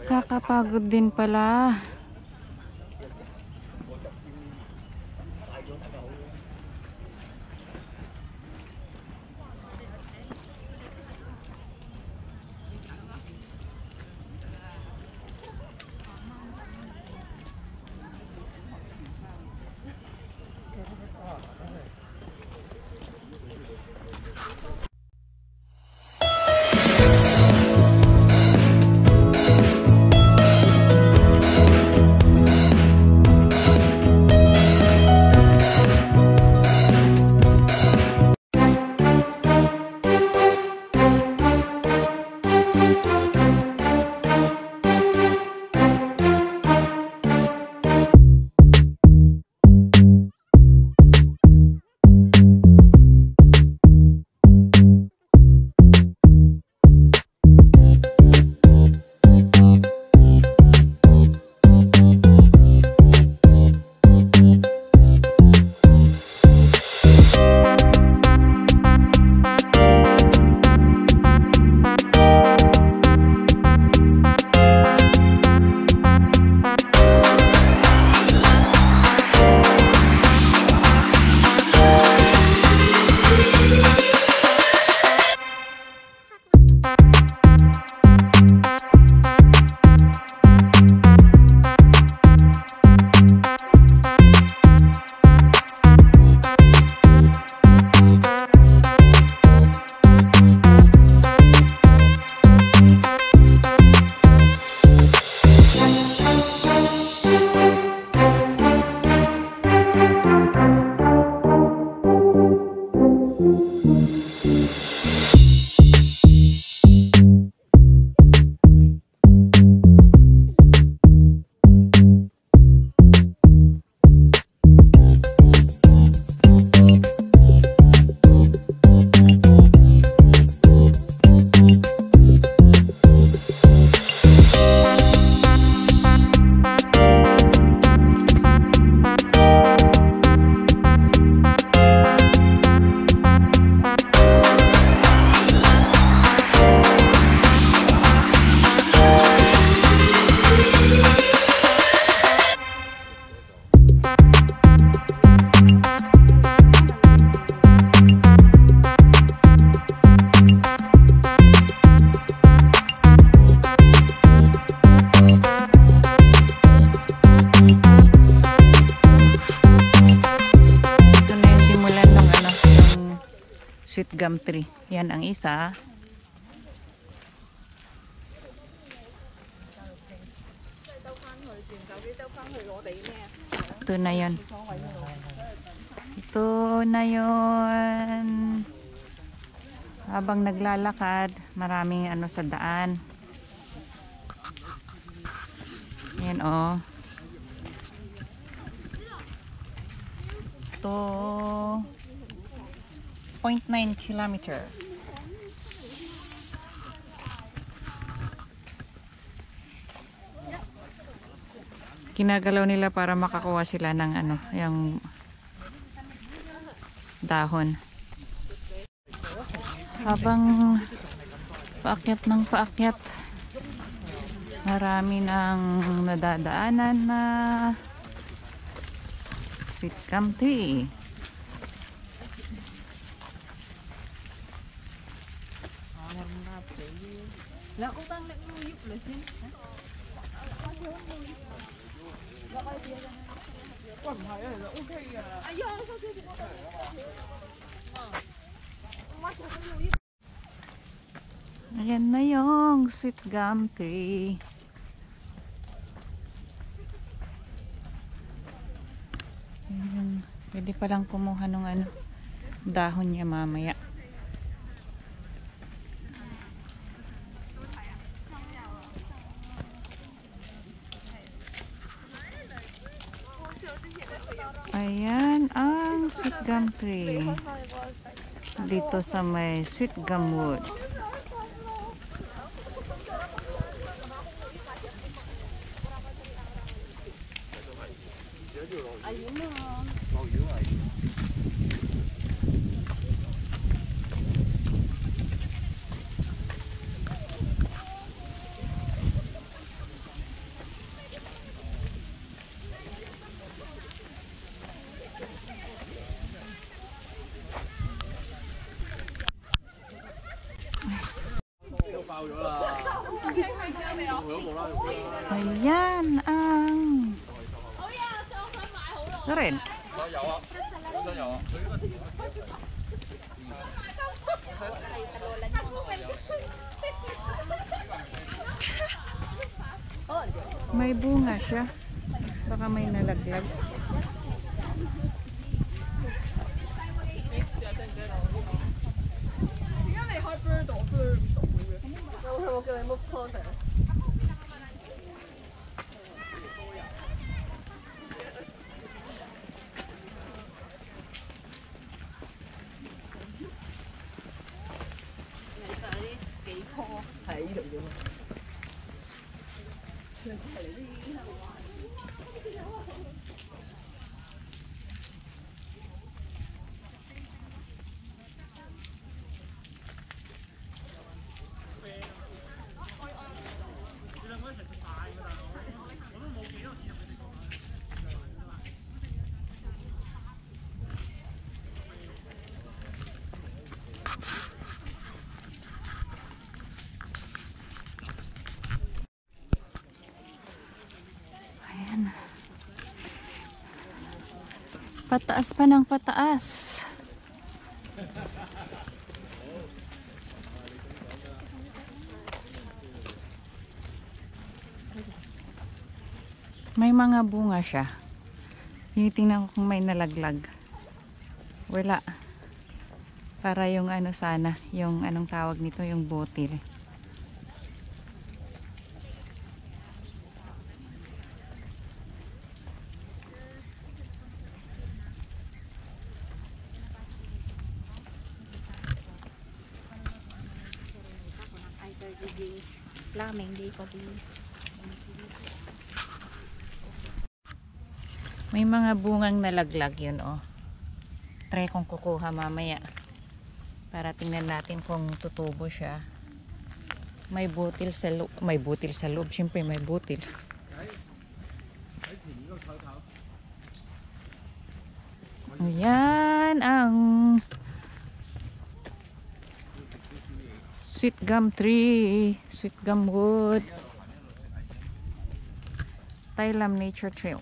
Kakapagod din pala. Sweet gum tree. Yan ang isa. Ito na yun. Ito na yun. Habang naglalakad, maraming ano sa daan. Yan oh. Ito 0.9 kilometer. Kinagalaw nila para makakuha sila ng ano, yung dahon. Habang paakyat ng paakyat, marami ng nadadaanan na sweet gum tree. Ayan na yung sweet gum tree. Ayan. Pwede palang kumuha ng ano, dahon niya mamaya. Ayan ang sweet gum tree dito sa may sweet gum wood. Ayan ang red. May bunga siya. Baka may nalaglag. Pataas pa ng pataas. May mga bunga siya. Tinitingnan ko kung may nalaglag. Wala. Para yung ano sana, yung anong tawag nito, yung botil. May mga bungang nalaglag yun, oh. Try kong kukuha mamaya para tingnan natin kung tutubo siya. May butil sa loob. May butil sa loob. Siyempre may butil. Ayan ang sweet gum tree, sweet gum wood, Tai Tong Nature Trail.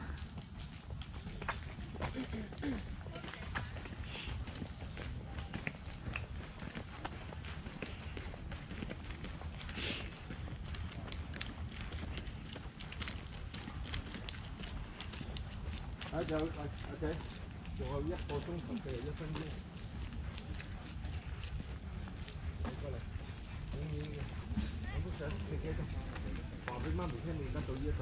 OK， 仲有1個鐘頭41分鐘。你過嚟，我都想食幾多，話俾媽咪聽你得到呢一個。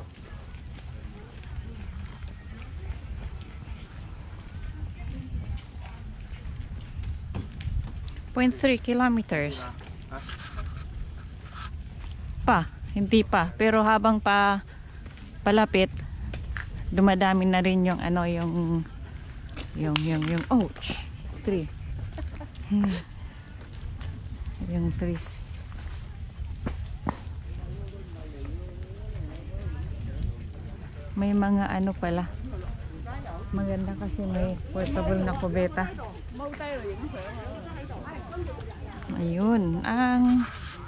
0.3 kilometers. Pa, hindi pa. Pero habang palapit, dumadami na rin yung ano, yung ouch, tree. Yung trees. May mga ano pala. Maganda kasi may portable na kubeta. Ayun, ang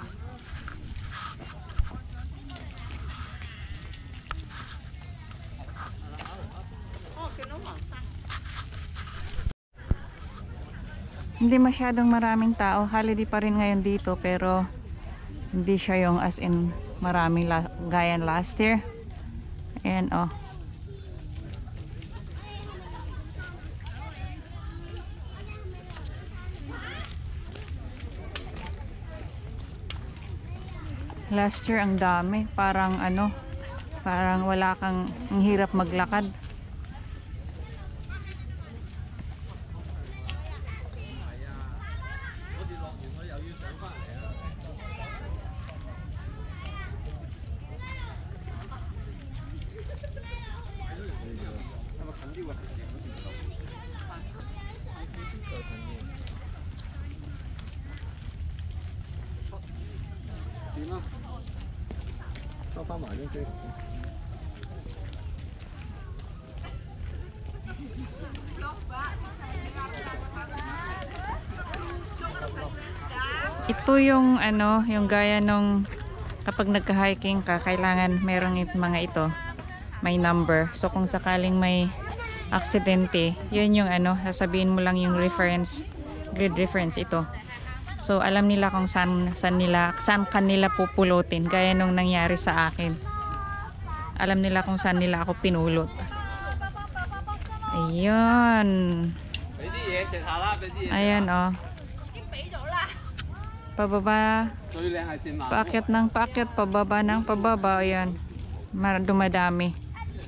hindi masyadong maraming tao. Holiday pa rin ngayon dito, pero hindi siya yung as in maraming gaya last year. Ayan, oh. Last year ang dami, parang ano, parang wala kang, ang hirap maglakad. Ito yung ano, yung gaya nung kapag nagka-hiking ka, kailangan merong mga ito, may number. So kung sakaling may aksidente, yun yung ano, sasabihin mo lang yung reference, grid reference ito. So alam nila kung saan kanila pupulutin, gaya nung nangyari sa akin. Alam nila kung saan nila ako pinulot. Ayun. Ayan oh. Pababa. Paakyat ng paakyat, pababa ng pababa. Ayan. Dumadami.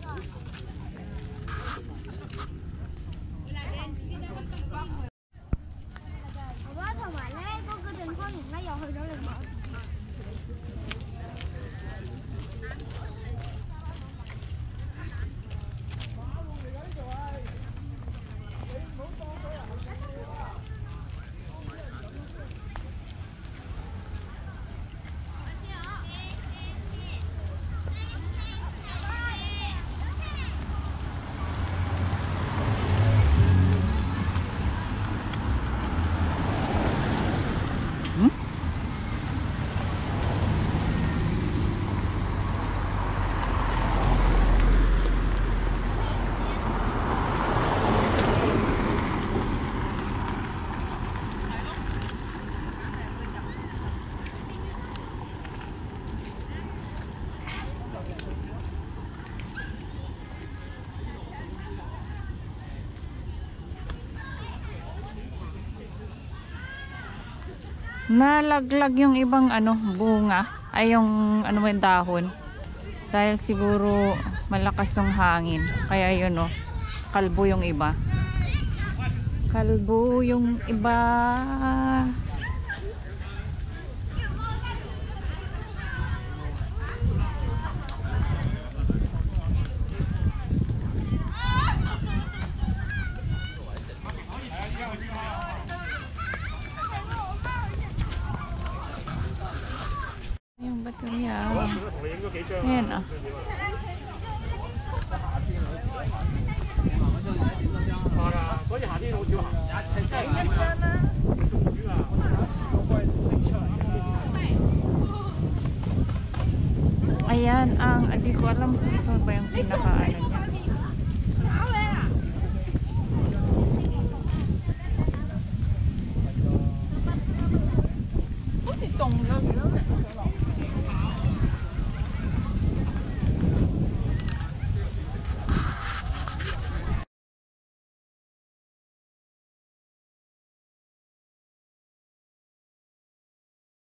Nalaglag yung ibang ano, bunga, ay yung ano yung dahon. Dahil siguro malakas yung hangin. Kaya yun oh, kalbo yung iba. Kalbo yung iba. Yung baterya. Ayan ah. Ayan ang, hindi ko alam kung ito ba yung pinakaano niya. Tung